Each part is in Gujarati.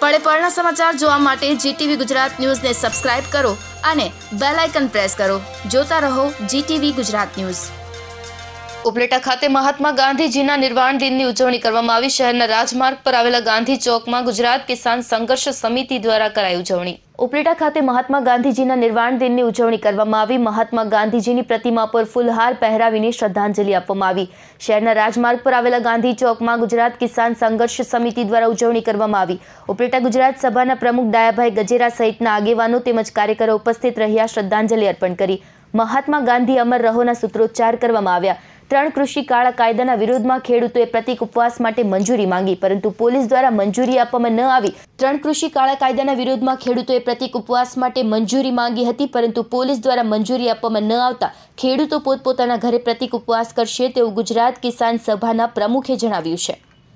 પળે પળના સમાચાર જોવા માટે જીટીવી ગુજરાત ન્યૂઝને સબસ્ક્રાઇબ કરો અને બેલ આઇકન પ્રેસ કરો. જોતા રહો જીટીવી ગુજરાત ન્યૂઝ. ઉપલેટા ખાતે મહાત્મા ગાંધીજીના નિર્વાણ દિનની ઉજવણી કરવામાં આવી. શહેરના રાજમાર્ગ પર આવેલા ગાંધી ચોકમાં ગુજરાત કિસાન સંઘર્ષ સમિતિ દ્વારા કરાઈ ઉજવણી. ઉપલેટા ખાતે મહાત્મા ગાંધીજીના નિર્વાણ દિનની ઉજવણી કરવામાં આવી. મહાત્મા ગાંધીજીની પ્રતિમા પર ફૂલહાર પહેરાવીને શ્રદ્ધાંજલિ આપવામાં આવી. શહેરના રાજમાર્ગ પર આવેલા ગાંધી ચોકમાં ગુજરાત કિસાન સંઘર્ષ સમિતિ દ્વારા ઉજવણી કરવામાં આવી. ઉપલેટા ગુજરાત સભાના પ્રમુખ ડાયાભાઈ ગજેરા સહિતના આગેવાનો તેમજ કાર્યકરો ઉપસ્થિત રહ્યા શ્રદ્ધાંજલિ અર્પણ કરી. મહાત્મા ગાંધી અમર રહોના સૂત્રોચ્ચાર કરવામાં આવ્યા. 3 કૃષિ કાળા કાયદાના વિરોધમાં ખેડૂતોએ પ્રતિક ઉપવાસ માટે મંજૂરી માંગી, પરંતુ પોલીસ દ્વારા મંજૂરી આપવામાં ન આવી. 3 કૃષિ કાળા કાયદાના વિરોધમાં ખેડૂતોએ પ્રતિક ઉપવાસ માટે મંજૂરી માંગી હતી, પરંતુ પોલીસ દ્વારા મંજૂરી આપવામાં ન આવતા ખેડૂતો પોતપોતાના ઘરે પ્રતિક ઉપવાસ કરશે તેવું ગુજરાત કિસાન સભાના પ્રમુખે જણાવ્યું છે.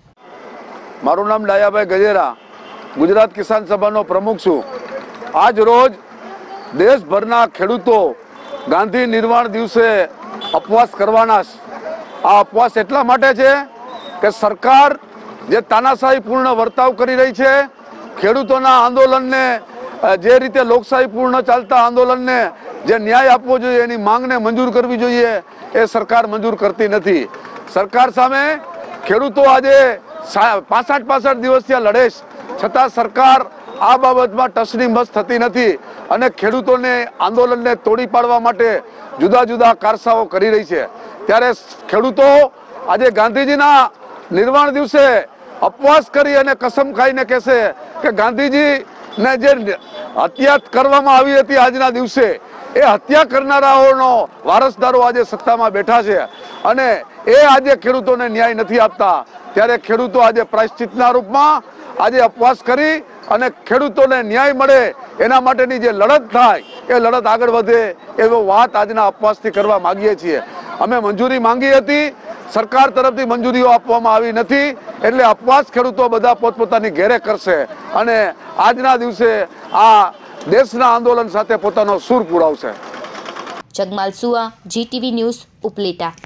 મારું નામ ડાયાભાઈ ગજેરા, ગુજરાત કિસાન સભાનો પ્રમુખ છું. આજ રોજ દેશભરના ખેડૂતો ગાંધી નિર્વાણ દિવસે ઉપવાસ કરવાના છે. આ ઉપવાસ એટલા માટે છે કે સરકાર જે તાનાશાહીપૂર્ણ વર્તાવ કરી રહી છે, ખેડૂતોના આંદોલનને જે રીતે લોકશાહીપૂર્ણ ચાલતા આંદોલનને જે ન્યાય આપવો જોઈએ, એની માંગને મંજૂર કરવી જોઈએ, એ સરકાર મંજૂર કરતી નથી. સરકાર સામે ખેડૂતો આજે 65 દિવસથી લડે છે, છતાં સરકાર આ બાબતમાં ટસની મસ થતી નથી અને ખેડૂતોને આંદોલનને તોડી પાડવા માટે જુદા જુદા કારસાઓ કરી રહી છે. ત્યારે ખેડૂતો આજે ગાંધીજીના નિર્વાણ દિવસે ઉપવાસ કરી અને કસમ ખાઈને કહેશે કે ગાંધીજીને જે હત્યા કરવામાં આવી હતી આજના દિવસે, એ હત્યા કરનારાઓનો વારસદારો આજે સત્તામાં બેઠા છે અને એ આજે ખેડૂતોને ન્યાય નથી આપતા. ત્યારે ખેડૂતો આજે પ્રાયશ્ચિતના રૂપમાં આજે ઉપવાસ કરી અને ખેડૂતોને ન્યાય મળે એના માટેની જે લડત થાય, એ લડત આગળ વધે એવો વાત આજના ઉપવાસથી કરવા માંગીએ છીએ. અમે મંજૂરી માંગી હતી, સરકાર તરફથી મંજૂરીઓ આપવામાં આવી નથી, એટલે ઉપવાસ ખેડૂતો બધા પોતપોતાની ઘેરે કરશે અને આજના દિવસે આ દેશના આંદોલન સાથે પોતાનો સૂર પુરાવશે. Jagmal Sua, GTV news, Upleta.